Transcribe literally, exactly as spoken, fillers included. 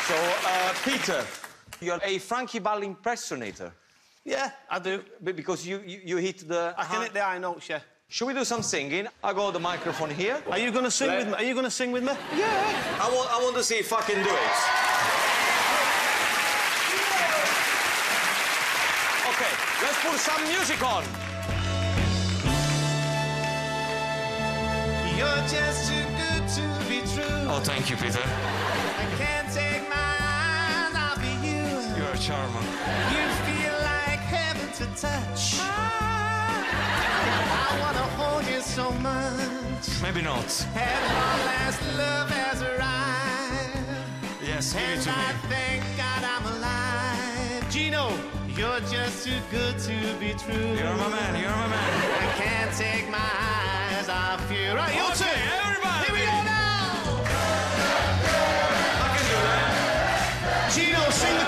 So, uh, Peter, you're a Frankie Valli impersonator. Yeah, I do. Because you, you, you hit the... I can hit the high notes, yeah. Should we do some singing? I got the microphone here. Are you going to sing Let... with me? Are you going to sing with me? Yeah. I want, I want to see if I can do it. OK, let's put some music on. You're just too good to be true. Oh, thank you, Peter. I can't take my eyes off of you. You're a charmer. You feel like heaven to touch. I want to hold you so much. Maybe not. At long last, love has arrived. Yes, give and it to I me. thank God I'm alive. Gino, you're just too good to be true. You're my man, you're my man. I can't take my eyes off you. Right, you okay, two. Everybody. Here we go now. I can do that. Gino, sing the